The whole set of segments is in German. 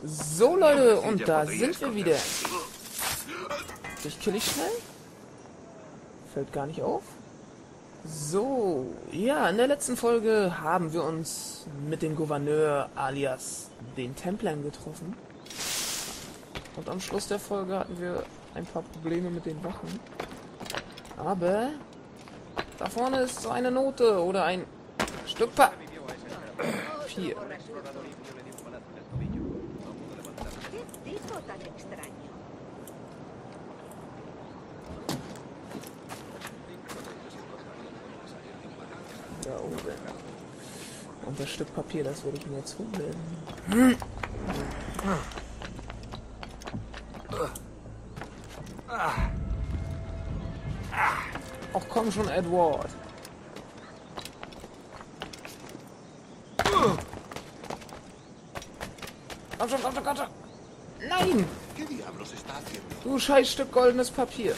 So Leute, und da sind wir wieder. Dich kill ich schnell? Fällt gar nicht auf. So, ja, in der letzten Folge haben wir uns mit dem Gouverneur alias den Templern getroffen. Und am Schluss der Folge hatten wir ein paar Probleme mit den Wachen. Aber da vorne ist so eine Note oder ein Stück Papier. Da oben. Und das Stück Papier, das werde ich mir jetzt holen. Ach komm schon, Edward. Komm schon, komm schon, komm schon. Nein! Du scheiß Stück goldenes Papier.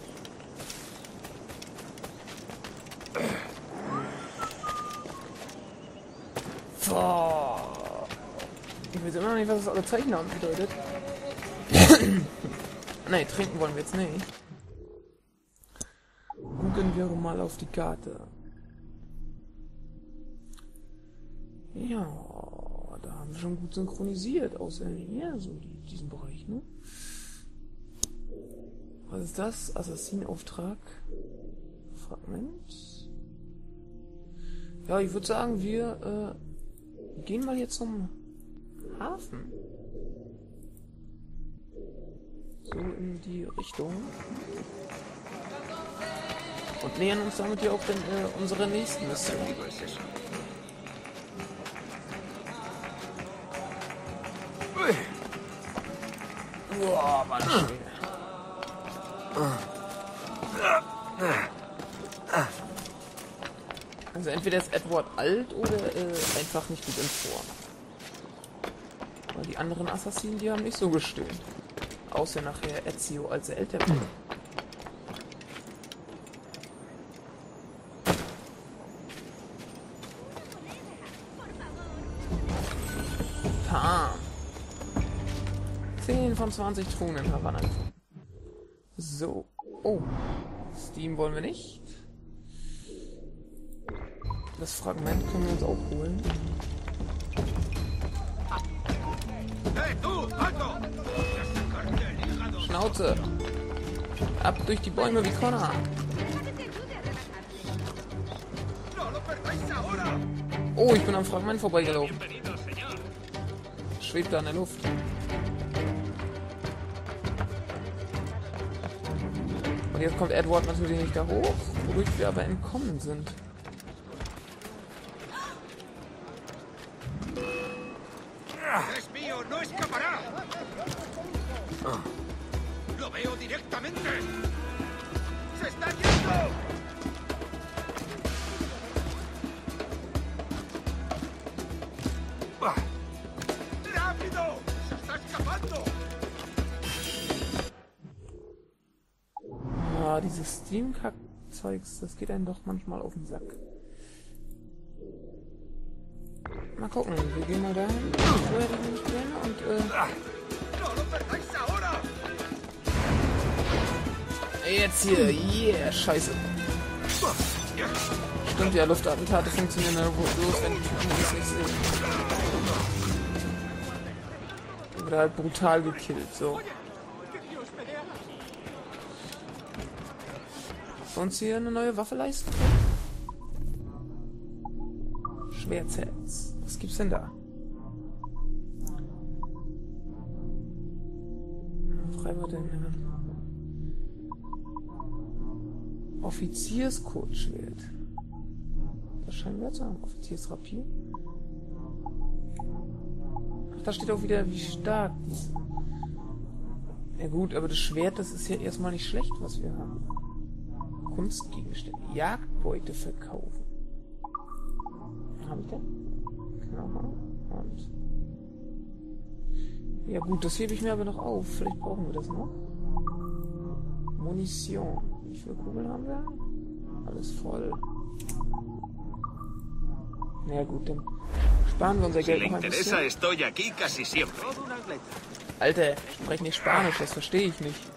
Boah. Ich weiß immer noch nicht, was das alle Zeichen haben bedeutet. Nein, trinken wollen wir jetzt nicht. Gucken wir mal auf die Karte. Ja, da haben wir schon gut synchronisiert, außer hier, so diesen Bereich, ne? Was ist das? Assassinauftrag. Fragment. Ja, ich würde sagen, wir gehen mal jetzt zum Hafen. So in die Richtung. Und nähern uns damit ja auch dann unserer nächsten Mission. Boah, war das schwer. Also entweder ist Edward alt oder einfach nicht gut in Form. Weil die anderen Assassinen, die haben nicht so gestöhnt. Außer nachher Ezio, als er älter wird. Pam. 10 von 20 Truhen haben wir angefangen. So. Oh. Steam wollen wir nicht. Das Fragment können wir uns auch holen. Schnauze! Ab durch die Bäume wie Connor! Oh, ich bin am Fragment vorbeigelaufen. Schwebt da in der Luft. Und jetzt kommt Edward natürlich nicht da hoch, wodurch wir aber entkommen sind. Ja, dieses Steam-Kack-Zeugs, das geht einem doch manchmal auf den Sack. Mal gucken, wir gehen mal dahin. Vorher die nicht gerne und jetzt hier, yeah, scheiße. Stimmt ja, Luftattentate funktionieren ja bloß, wenn die Amis nicht sehen. Wird halt brutal gekillt, so. Uns hier eine neue Waffe leisten können? Schwertsetz. Was gibt's denn da? Freiwillig denn? Offizierskurzschwert. Das scheinen wir zu haben. Offiziersrapier. Ach, da steht auch wieder, wie stark. Ja gut, aber das Schwert, das ist ja erstmal nicht schlecht, was wir haben. Kunstgegenstände. Jagdbeute verkaufen. Habe ich denn? Genau. Und. Ja gut, das hebe ich mir aber noch auf. Vielleicht brauchen wir das noch. Munition. Wie viele Kugeln haben wir? Alles voll. Na ja, gut, dann sparen wir unser Geld noch ein bisschen. Alter, sprech nicht Spanisch, das verstehe ich nicht.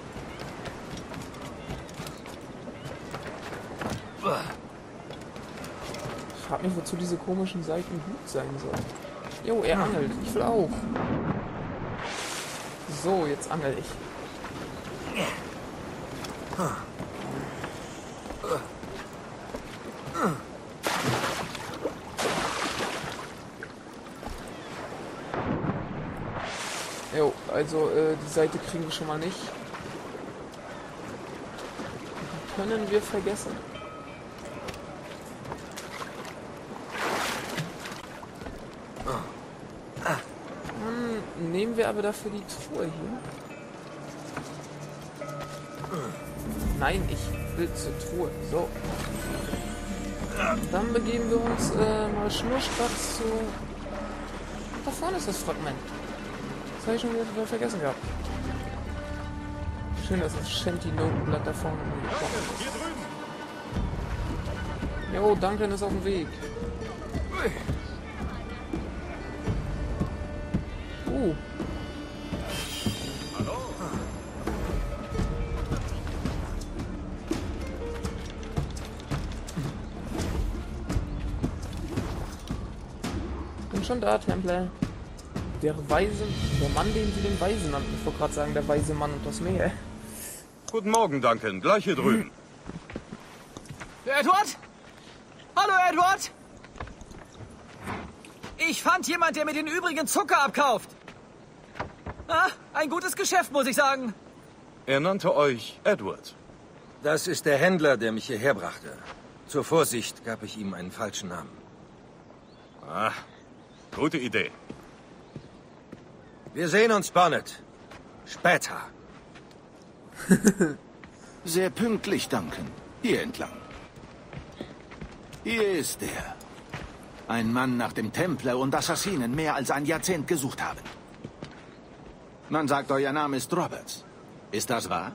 Ich frag mich, wozu diese komischen Seiten gut sein sollen. Jo, er angelt. Ich will auch. So, jetzt angel ich. Jo, also die Seite kriegen wir schon mal nicht. Die können wir vergessen. Nehmen wir aber dafür die Truhe hier. Nein, ich will zur Truhe. So. Dann begeben wir uns mal schnurstracks zu... Da vorne ist das Fragment. Das habe ich schon wieder vergessen gehabt. Schön, dass das Shanty-Notenblatt da vorne ist. Jo, Duncan ist auf dem Weg. Bin schon da, Templer. Der Mann, den sie den Weisen nannten. Ich wollte gerade sagen, der weise Mann und das Meer. Guten Morgen, Duncan. Gleich hier drüben. Edward? Hallo, Edward! Ich fand jemand, der mir den übrigen Zucker abkauft. Ah, ein gutes Geschäft, muss ich sagen. Er nannte euch Edward. Das ist der Händler, der mich hierher brachte. Zur Vorsicht gab ich ihm einen falschen Namen. Ah, gute Idee. Wir sehen uns, Bonnet. Später. Sehr pünktlich, Duncan. Hier entlang. Hier ist er. Ein Mann, nach dem Templer und Assassinen mehr als ein Jahrzehnt gesucht haben. Man sagt, euer Name ist Roberts. Ist das wahr?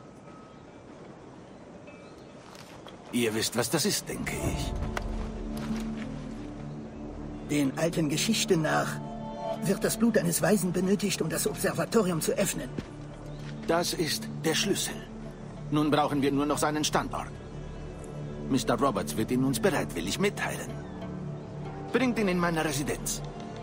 Ihr wisst, was das ist, denke ich. Den alten Geschichten nach wird das Blut eines Weisen benötigt, um das Observatorium zu öffnen. Das ist der Schlüssel. Nun brauchen wir nur noch seinen Standort. Mr. Roberts wird ihn uns bereitwillig mitteilen. Bringt ihn in meine Residenz.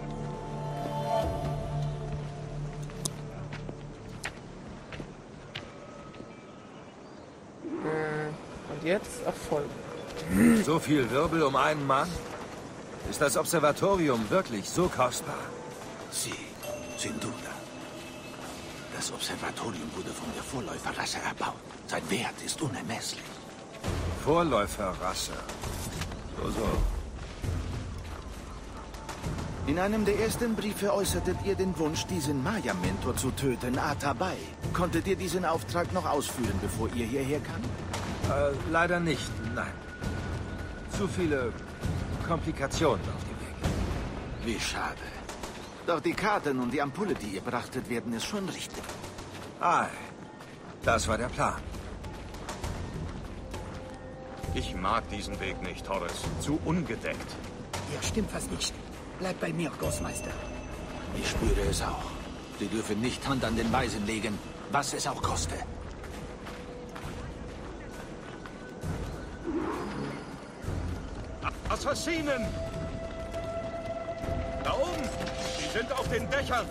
Und jetzt Erfolg. So viel Wirbel um einen Mann? Ist das Observatorium wirklich so kostbar? Sie, sin duda. Das Observatorium wurde von der Vorläuferrasse erbaut. Sein Wert ist unermesslich. Vorläuferrasse. So. In einem der ersten Briefe äußertet ihr den Wunsch, diesen Maya-Mentor zu töten, Atabai. Konntet ihr diesen Auftrag noch ausführen, bevor ihr hierher kamt? Leider nicht, nein. Zu viele Komplikationen auf dem Weg. Wie schade. Doch die Karten und die Ampulle, die ihr brachtet, werden es schon richten. Das war der Plan. Ich mag diesen Weg nicht, Torres. Zu ungedeckt. Ja, stimmt was nicht. Bleib bei mir, Großmeister. Ich spüre es auch. Sie dürfen nicht Hand an den Weisen legen, was es auch koste. Assassinen! Da oben! Sie sind auf den Dächern!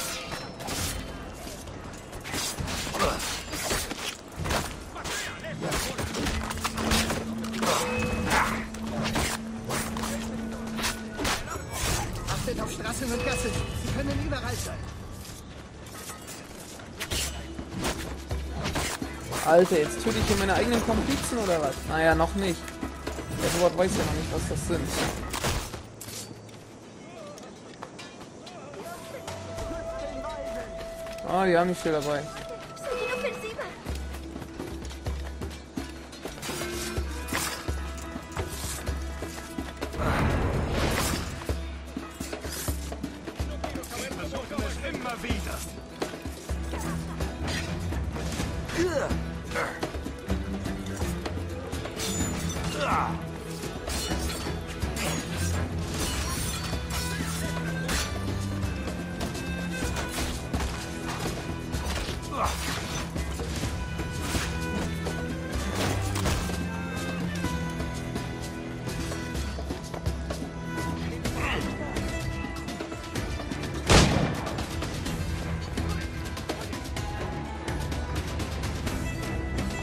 Achtet auf Straßen und Gassen. Sie können überall sein. Alter, jetzt töte ich hier meine eigenen Komplizen oder was? Naja, noch nicht. Der Wort weiß ja noch nicht, was das sind. Ah, die haben nicht viel dabei. Immer wieder!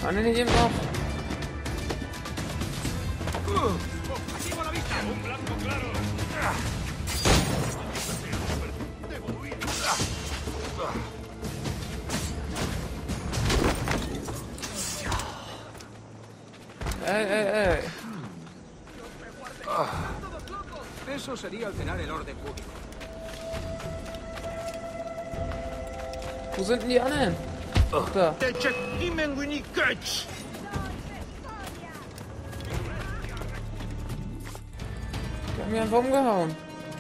Kann ich nicht eben noch? Ey. Eso sería alterar el orden público. Wo sind denn die anderen? Ach, da. Die haben mich einfach umgehauen.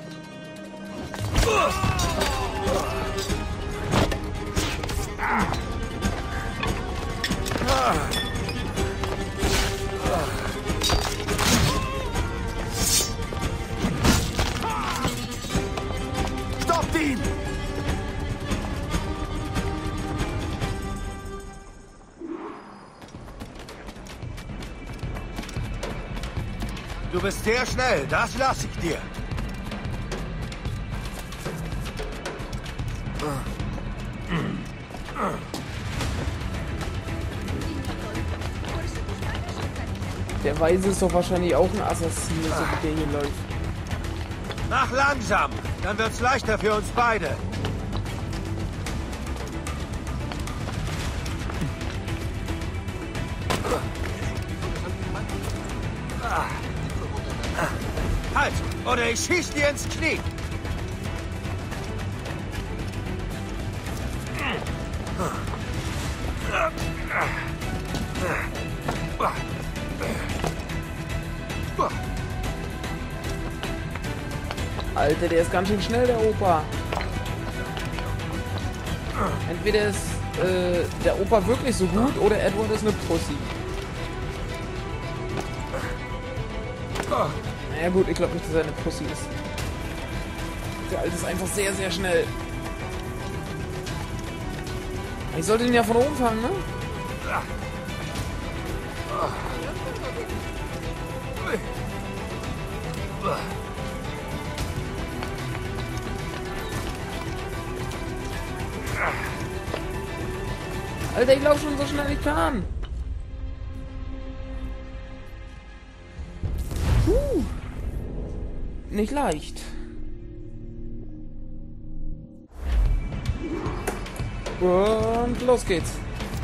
Stoppt ihn! Du bist sehr schnell, das lasse ich dir. Der Weise ist doch wahrscheinlich auch ein Assassine, so wie der hier läuft. Mach langsam, dann wird's leichter für uns beide. Halt, oder ich schieß dir ins Knie. Alter, der ist ganz schön schnell, der Opa. Entweder ist der Opa wirklich so gut oder Edward ist eine Pussy. Naja gut, ich glaube nicht, dass er eine Pussy ist. Der Alte ist einfach sehr, sehr schnell. Ich sollte ihn ja von oben fangen, ne? Alter, ich laufe schon so schnell ich kann. Nicht leicht. Und los geht's.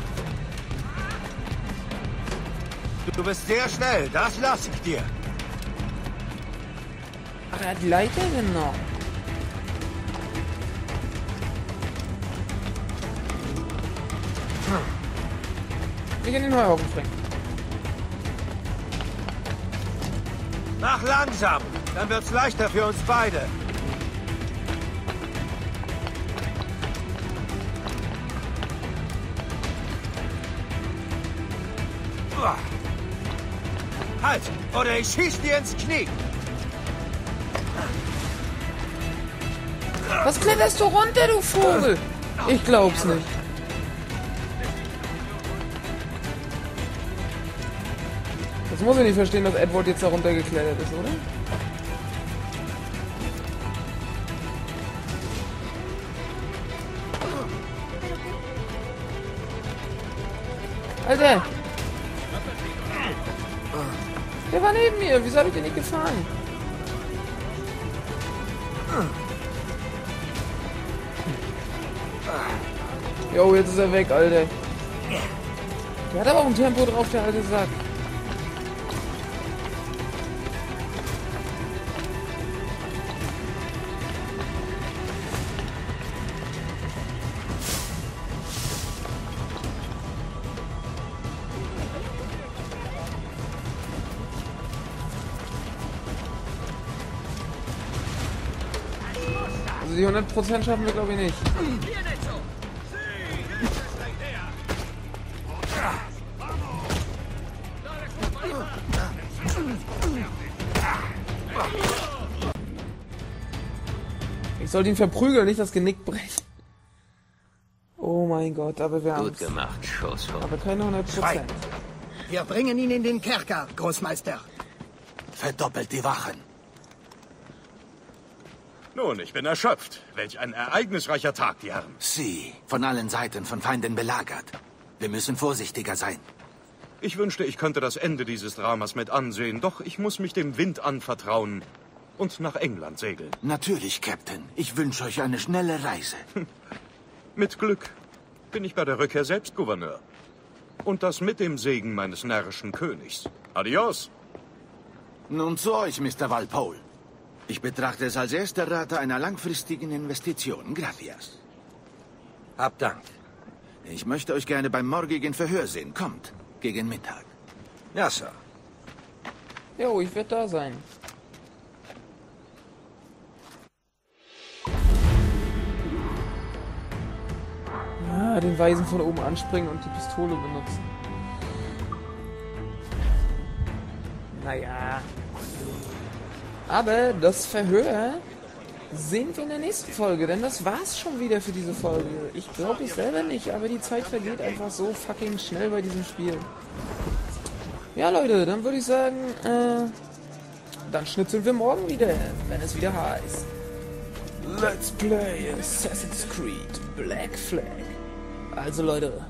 Du bist sehr schnell, das lasse ich dir. Ach, er hat die Leiter genommen. Nicht in den Heuhaufen springen. Mach langsam, dann wird's leichter für uns beide. Halt, oder ich schieß dir ins Knie. Was kletterst du runter, du Vogel? Ich glaub's nicht. Das muss ich nicht verstehen, dass Edward jetzt da runtergeklettert ist, oder? Alter! Der war neben mir. Wieso habe ich den nicht gefangen? Jo, jetzt ist er weg, Alter. Der hat aber auch ein Tempo drauf, der alte Sack. Also die 100% schaffen wir, glaube ich, nicht. Ich sollte ihn verprügeln, nicht das Genick brechen. Oh mein Gott, aber wir haben Gut gemacht, Schoßhund. aber keine 100%. Wir bringen ihn in den Kerker, Großmeister. Verdoppelt die Wachen. Nun, ich bin erschöpft. Welch ein ereignisreicher Tag, die Herren. Sie, von allen Seiten von Feinden belagert. Wir müssen vorsichtiger sein. Ich wünschte, ich könnte das Ende dieses Dramas mit ansehen, doch ich muss mich dem Wind anvertrauen und nach England segeln. Natürlich, Captain. Ich wünsche euch eine schnelle Reise. Mit Glück bin ich bei der Rückkehr selbst Gouverneur. Und das mit dem Segen meines närrischen Königs. Adios! Nun zu euch, Mr. Walpole. Ich betrachte es als erste Rate einer langfristigen Investition. Gracias. Hab Dank. Ich möchte euch gerne beim morgigen Verhör sehen. Kommt, gegen Mittag. Ja, Sir. Jo, ich werde da sein. Ja, den Weisen von oben anspringen und die Pistole benutzen. Naja. Aber das Verhör sehen wir in der nächsten Folge, denn das war's schon wieder für diese Folge. Ich glaube ich selber nicht, aber die Zeit vergeht einfach so fucking schnell bei diesem Spiel. Ja, Leute, dann würde ich sagen, dann schnitzeln wir morgen wieder, wenn es wieder heißt Let's Play Assassin's Creed Black Flag. Also Leute,